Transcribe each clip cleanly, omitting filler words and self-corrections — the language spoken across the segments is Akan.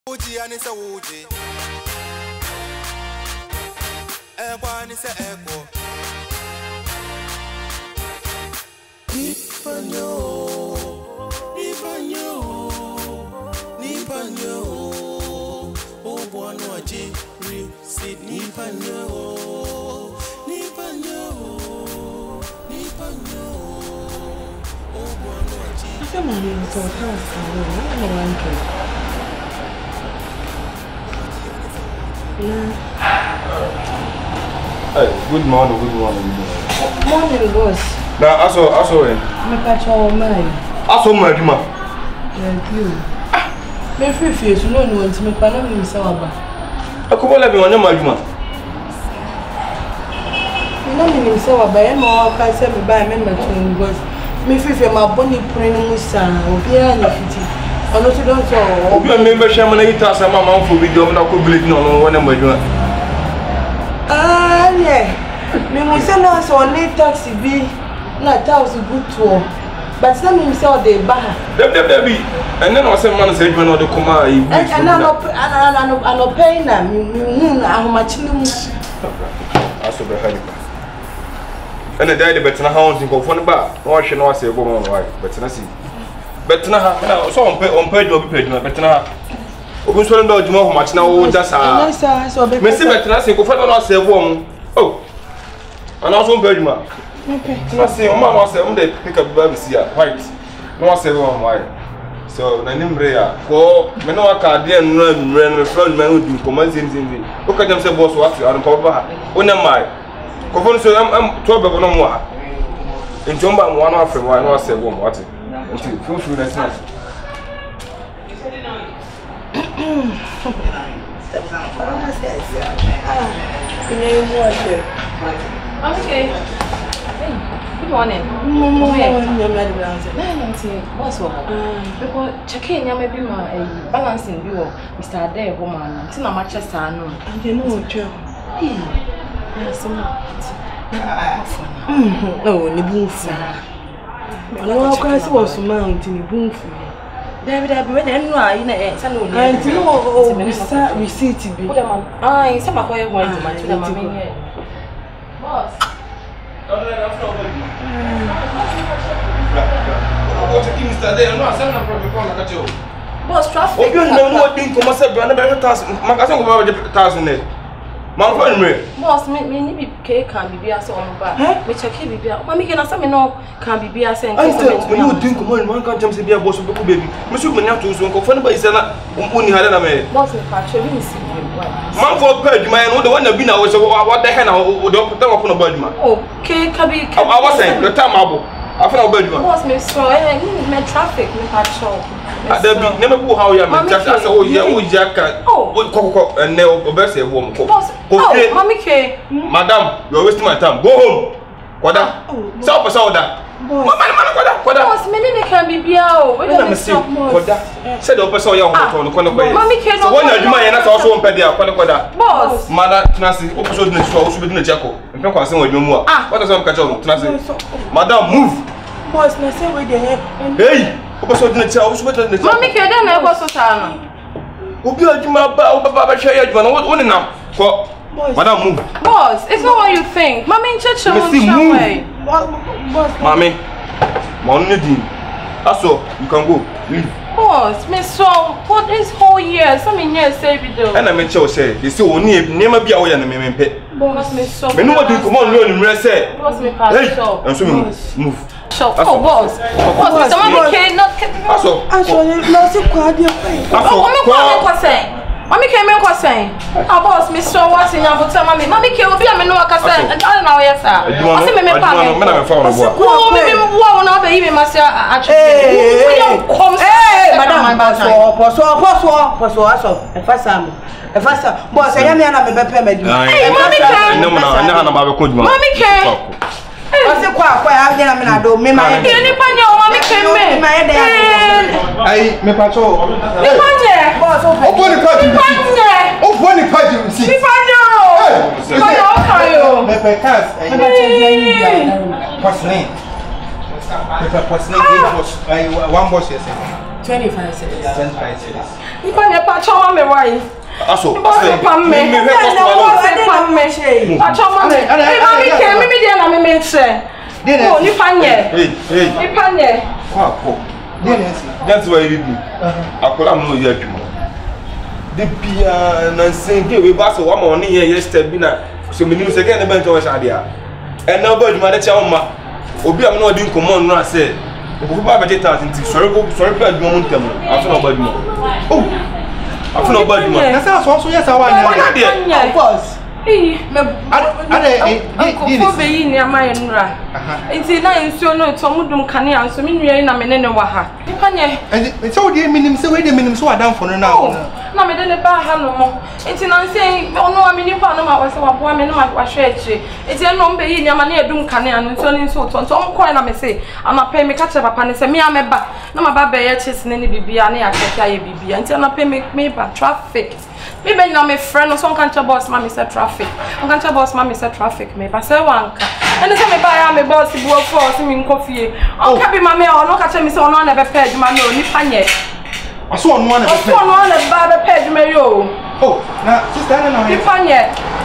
Uji anise uji, ekwa anise ekwo. Nipanyo, Obuano aji, receipt nipanyo, Obuano aji. Hey, good morning. Morning, boss. Now, also, Me catch all mine. also, my Juma. Thank you. Me free face, no one to me pana me sawaba. I could let me on my Juma. You know me sawaba, e mo ka say me buy member to boss. Me free face my body print musa, obi na fiti. Ono to don so. Obi a member share money to us, my for video, na ko bleed no one my Juma. Ah, yeah. Me musa na so only taxi bi na taxi good tour. But some him say they buy. Debbie. And then I said, man, say, you know, the Kuma. And I'm not paying them. How much? I saw the honey. And the daddy, but now how to go for the bar. No, she knows I say, woman, why? But I see. But now, so on page, but now. Open swelling dog, you know how much now, just Messi, but I say, go for the say, woman. Oh, and also, Bergman. Okay. I say, Mama say, they pick up the baby here, white. No, say, why? So, the name Rea, for Menoa Cardian run from men who do commands in the look at them say, boss, what you are cover. When am I? Coffin, so I'm trouble no more. In Jumba, one of them, why not say, what? Until feel free that's nice. Okay. Good morning. What's up? Because checking ya maybe my balancing view Mr. Ade woman. Tina Manchester no. And you know what you oh, ni bunfu. No, kwasi was mountain ni bunfu. David when enu a ina e say no. And you know receipt bi. Ah, say ma koye one to my to my me. Boss. Boss, traffic. Oh, you know what being come myself, and never task. My cousin go over the 1,000 there. Man, for me. Boss, me need cake can be beer so on back. Me check be beer. Mama can say me no can be beer say. I tell you, you think come on, man can't jump say be a boss of baby. Me should me to so ko fani ba isana uni hada na me. Boss, me patch me see you. Man for page man, no the one that be na what the hell na o do put up on body man. Oh, cake can be. I was saying the time abo. I feel about you man. Boss, me so me traffic me patch. There be never go how you man just say oh yeah, oh jaka. Oh, ko and ne obese e wo mo ko. Oh, Mommy K. Madam, you are wasting my time. Go home. Kwada. So person order. Mama, kwada. Boss, me need can be beer o. We don't stop more. Kwada. Say the person ya on to no kwada. Mommy K no. So when you man ya na so on pede ya kwada. Boss. Mother, tunasi, opo na so o so be na chako. Mpe kwa se wo dwom a. What does am catch on? Tunasi. Madam, move. Boss, na say we dey. Hey, opo so na cha, o so be na cha. Mommy K dey na go so ta no. Obi adwuma ba, o baba share ya adwuma no woni na. Ko Madam, move. Boss, it's not what you think. Mommy in church Boss, Mommy, also, you can go. Leave. Boss, me so for this whole year, some in here say video. And I make sure say, they say only never be away and me pay. Boss, me so. Me no what do come on no in say. Boss, me pass. Hey, and so move. Shop. Oh, boss. Boss, Mr. Mommy K not. Also, no see kwadi. Mommy came in saying, "Ah, boss, me so what's in your hotel, mommy. Mommy came be a me no akasa and I don't know yes sir. I say me pa me. Oh, me wo na be even master actually. We don't come. Hey, madam, poso aso. E fasa. Boss, e me na me be pay me di. Hey, mommy came. No, na ba be ko djuma. Mommy came. Ose kwa a je na me na do me ma. Ni pa nya o mommy came me. Ai, me pacho. Ni pa nya. Boss, o boni card. O boni card receipt. Ni pa nya. Hey, okay. Me pe card. What's name? What's name? One boss yes. 25 cedis. 25 cedis. Nipa ne pa choma me why. Aso. Boss pam me. Boss pam me. Achoma me. Mami ke me dey na me che. Oh, nipa nye. Hey. Nipa nye. Kwa. That's why you do. Akola mo ya adwuma. De bia na senke we ba so wa ma oni ye yesterday bi na so me nim se ke na ben to wa sha dia. And now but my cha ma obi am na odi nkomo no ase. Obi ba be ta nti sorry pe adwuma mo ntam. Afa na ba adwuma. Oh. Afa na ba adwuma. Na sa so yes awa na. Of course. Ko be yi ni amaye nura. Nti na nsuo no to mudum kane anso me nua na me ne wa ha. Nipa nye. And so dey minim say we dey minim so adam for no now. Na me de ne ba ha no mo. Nti na nse ono wa me nipa no ma wa se wa boa me no ma wa hwe akire. Nti no be yi ni ama na edum kane anu nso ni nso to mo ko na me se ama pe me ka che papa ne se me ameba na ma ba be ye chese ne bibia na ya keke aye bibia. Nti na pe me ba traffic. Me be na me friend so kan cha boss ma me say traffic. On kan cha boss ma me say traffic me ba say wanka. Ene say me ba ya me boss bu of force me nko fie. On ka bi ma me on ka cha me say on na be page ma me oni panye. Aso on one na be. Aso on one na ba be page me yo. Oh, na sister na ni panye.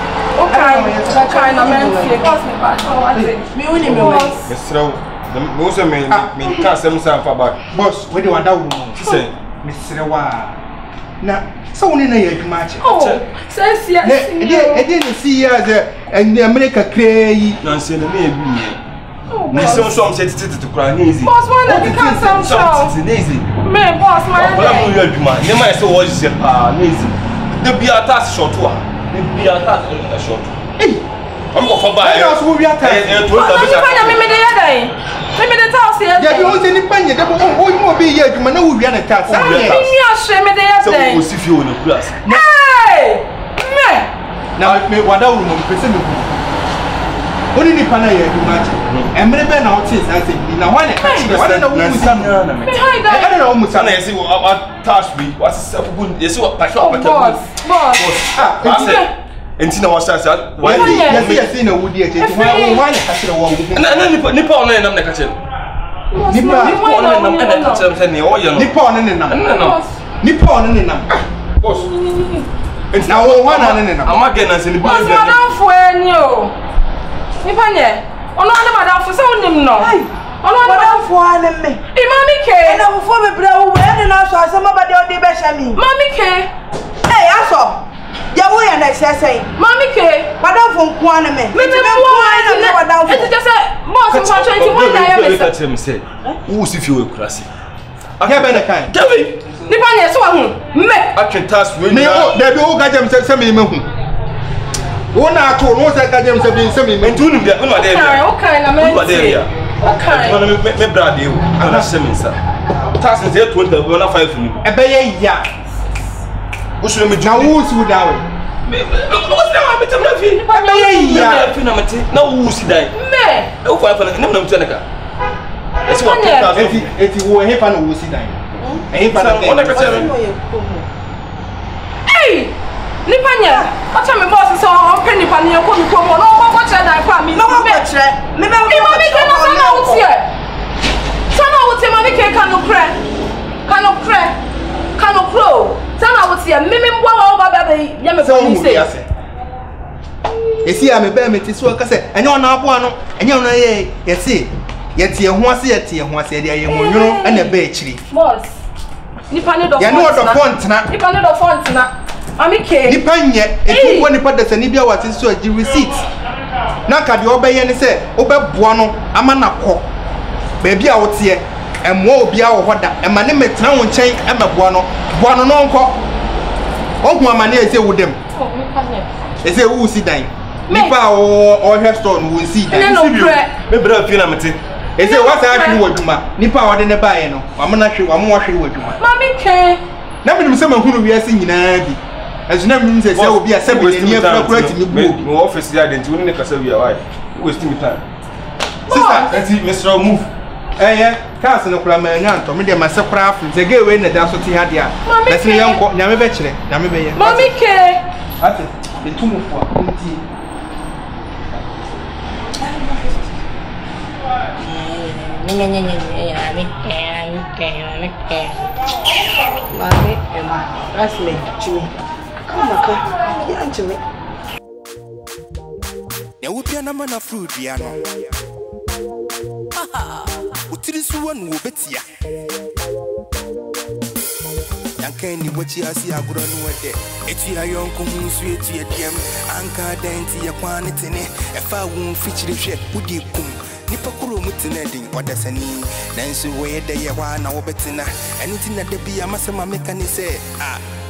Okay, na men fie boss me ba. Me woni me wai. Mesrao. Me so me ka sem sa fa ba. Boss, we dey wada wo mo. Say, Mesrewa. Na so woni na ya adwuma ache. Oh, say e dey see ya ze America cray. na say na me ebi me. Me so am say titi kura ni easy. Boss, why na can some show? Titi easy. Me boss, my. Wala mo ya adwuma. Ne ma say wo je pa na easy. De bia tax short wa. De bia tax short. Eh, am go for buy. na so we ata. To Boss, you find me dey here. Me dey tax here. Ya bi o se ni panye de o mo bi ye adwuma na wo wi na tax. Me ni ahwe me dey here. So wo si fie wo na class. Hey! Me. Na me wada wo mo pese me ku. Oni ni pana ye adwuma ache. Emre be na o ti sa se bi na wane ka chi wane na wo musa no. Me hide that. Ade na wo musa na yesi wo tax we what is good yesi wo pa shop pa. Boss. Ah, enti na wasa sa why yesi na wo di ache ti wane ka chi wo wo. Na nipa ono nam na ka chi. Nipa ono nam na ka chi say ne o ye no. Nipa ono ne nam. Nipa ono ne nam. Boss. Na wo wana ne nam. Amage na se ni bi. Boss, madam fo eni o. Nipa nye. Ono ane madam fo se onim no. Ono ane madam fo ane me. Mami ke. Na wo fo me bra wo we na so asema ba de o de be sha mi. Mami ke. Eh, aso. Ya wo ya na sese. Mami ke. Madam fo nko ane me. Me wo ane madam fo. Eti just say boss for 21 na ya me say. Me say. Wo si fi we kurase. Aka be na kan. Kevin. Nipa nye so hu. Me. Atwen task we. Me o da bi o ga jam se me hu. Wo na to no se ga jam se me me. Ntu nu bia, no dey bia. Okay, na me. Okay. No me brother you. Ana se me sa. Task is 20 we na 5 ni. E be ye ya. Wo so me na wo si dawe. Me wo si dawe me tamna fi. E be ye ya. Fi na mate. Na wo si dai. Me. E wo fa na na mtu na ka. Esi wo task. Eti wo he fa na wo si dai. Eh fa na ke. Ona ka tell. Hey! Nipa nye, acha me boss so on pe nipa nye ko mi promo no ko che dan kwa mi. No ko che. Me be mi mami ke na sana utie. Sana utie mami ke kanu kre. Kanu pro. Sana utie mi mbwa wa ba ba ya me ko ni say. Esi ya me be me ti so ka se enye ona abo ano, enye ona ye yesi. Yeti ho ase de ye ho nwunu na be akiri. Boss. Nipa ne do font. Ya no do font na. Nipa ne do font na. Mami ke. Nipa nye etu wo nipa da sani bia wate so agi receipt. Na ka de obeye ne se obeboa no ama na kọ. Ba bia wo te emmo obi a wo hoda ema ne metena wo nchen emeboa no. Boa no no nkọ. Ohu ama ne ese wudem. Oh, nipa nye. Ese wo si dan. Nipa o head store no wo si dan. Me bra fi na mete. Ese wasa atwi wo adwuma. Nipa wo de ne baaye no. Wamna hwe wamwo hwe wo adwuma. Mami ke. Na me nim se mahunu wiase nyina bi. Azuna mi nse se obi ase be ni afra ti mi bu no office ya dent woni ne kasa wi why waste me time sister anti Mr. move cars no kura ma nya nto me de ma se kura afu ze ge we na da so ti ha dia na se yanko nyame be kire nyame be ye Mami ke ate de tumu fo nti Mommy, Emma, that's me, Jimmy. Come on, yeah, Jimmy. There will be a number of fruit, piano. What is one will bet ya? Yankani, what you see, I would know what day. It's your young common sweet to your DM, Anka Denti, your quantity. If I won't feature the ship, would you come? Nipakuru mutineding, what does any? Nancy, where they are one hour better. Anything that they be a massima mechanic say, ah.